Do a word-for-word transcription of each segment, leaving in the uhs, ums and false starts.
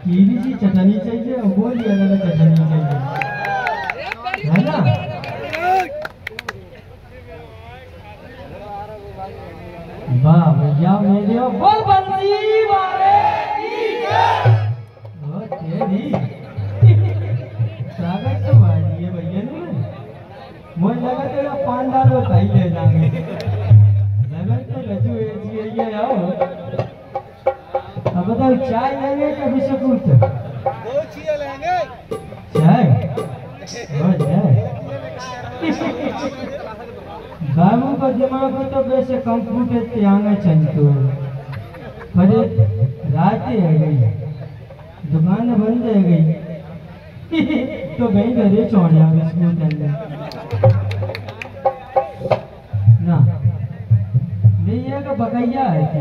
खीरी सी चटनी चाहिए और वो ही अलग चटनी चाहिए, है ना? वाह भैया मेरे बोल बंसी वाले ओ तेरी स्वागत तो भाई है भैया ने, मुझे लगा तेरा पान डाल वो खाई ले जाएंगे, लगा तो लज्जू ऐसी है आओ। अब बताओ चाय लेंगे कि बिस्कुट? दो चीजें लेंगे। चाय हो जाए बाबू का दिमाग तो वैसे कंप्यूटर त्यागा चलते पर रात है गई, दुकान बंद है गई तो गई घरे छोड़ा बिस्कुट ना भैया का बकैया है थी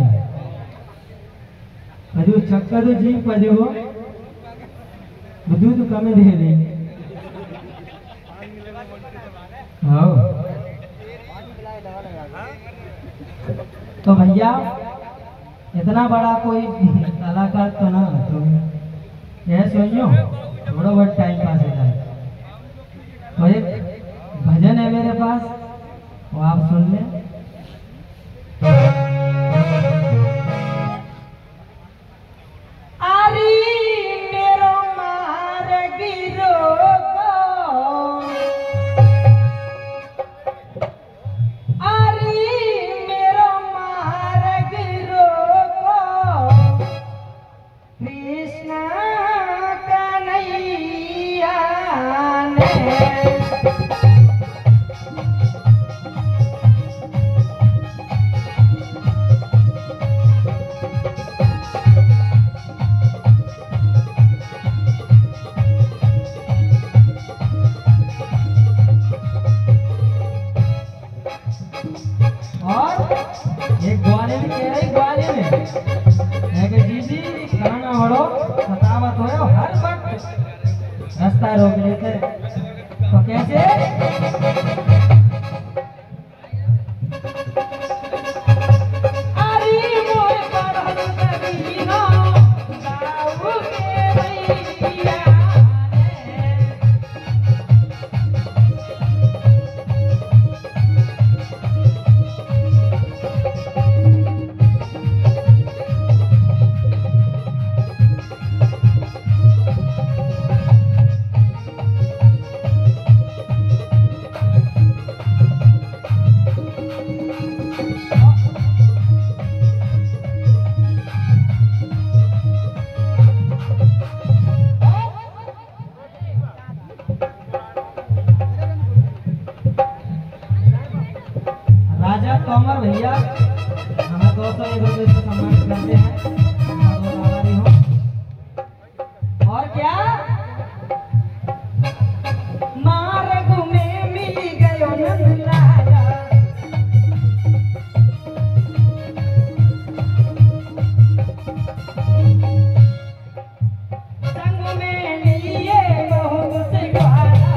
अरे चक्कर तो जी पड़े हो दूध कम दे दे। हाँ तो भैया इतना बड़ा कोई कलाकार तो ना तो यह सोचो थोड़ा बहुत टाइम पास हो जाए, तो एक भजन है मेरे पास वो आप सुन लें। रास्ता रोक लेते तो कैसे तोमर भैया हमें दो सौ एक रुपये से सम्मानित करते हैं, आभारी हूँ। और क्या मार्ग में मिल गयो नंदलाला, संग में लिए बहुत से ग्वाला,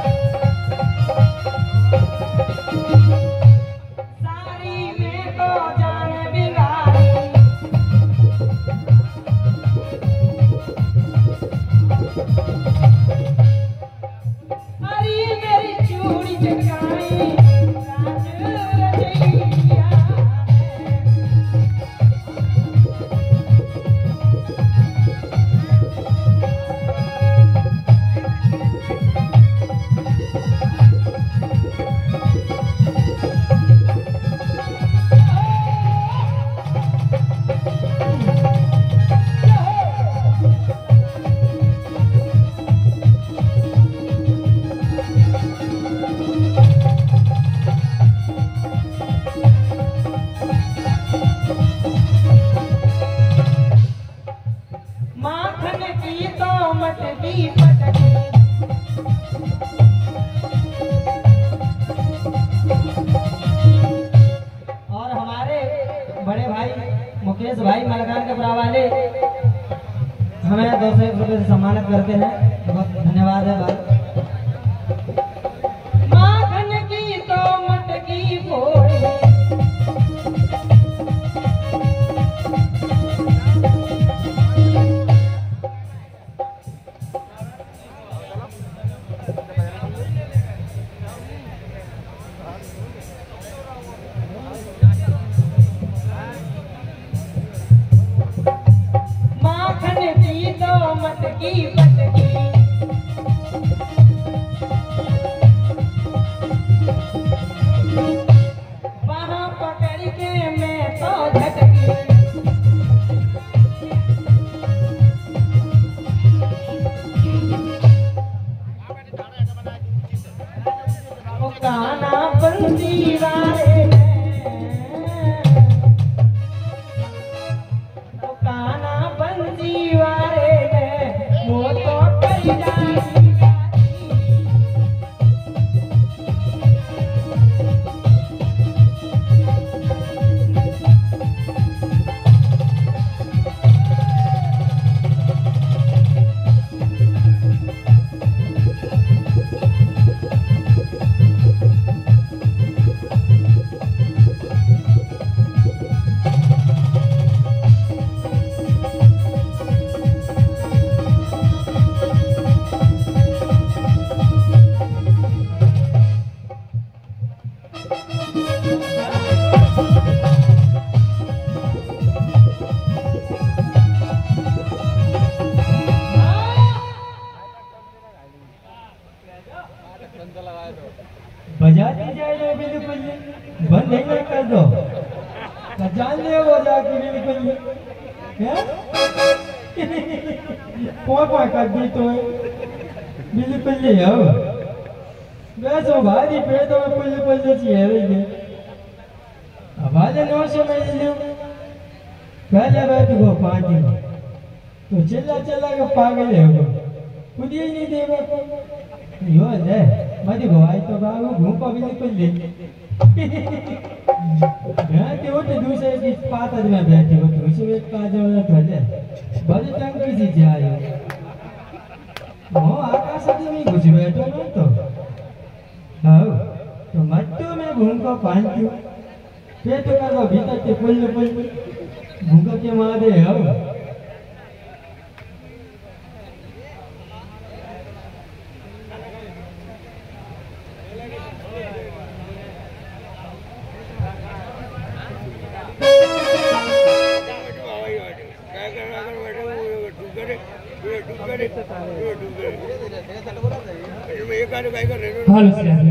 सारी में तो मुकेश भाई मलकान के बरा वाले हमें दो सौ एक रुपये से सम्मानित करते हैं, बहुत धन्यवाद है भाई। माखन की तो मटकी फोड़ी मटकी पटकी वहाँ पकड़ के मैं तो झटकी ओ काना बंदी वाले ओ काना बंदी वाले बजाती जाए बिल्कुल बंद नहीं कर दो तो जान ले वो जाके बिल्कुल कौन कौन कर दी तो बिल्कुल ले आओ बस वो भारी पे तो पुल पुल जो चाहिए वे आवाज नौ सौ में ले पहले बैठ गो पाँच दिन तो चिल्ला चिल्ला के पागल है वो खुद ही नहीं देगा यो ले मत गोवाई तो बाबू घूम को बिल्कुल ले यहाँ के वो तो दूसरे की पात में बैठे हो दूसरे एक काज वाला ठहरे बड़े टंग की सी जा रही हो आकाश में घुस बैठो ना तो हाँ तो मत तो मैं घूम को पान क्यों पेट कर वो भीतर के पुल पुल घूम के मारे हो हेलो श्री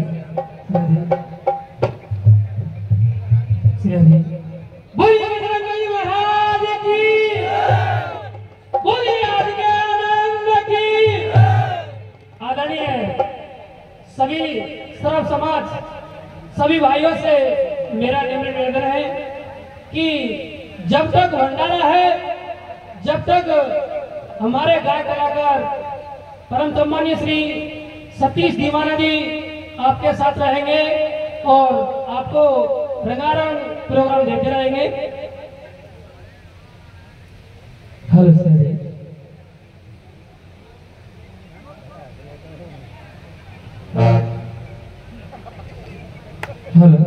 श्री बोलिए बजरंगबली महाराज की बोलिए आदित्य आनंद की आदरणीय सभी सर्व समाज सभी भाइयों से मेरा निवेदन है कि जब तक भंडारा है जब तक हमारे गाय कलाकार परम सम्मानीय श्री सतीश दीवाना जी आपके साथ रहेंगे और आपको रंगारंग प्रोग्राम देते रहेंगे। Hello sir hello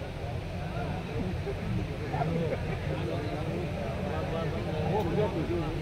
Thank you.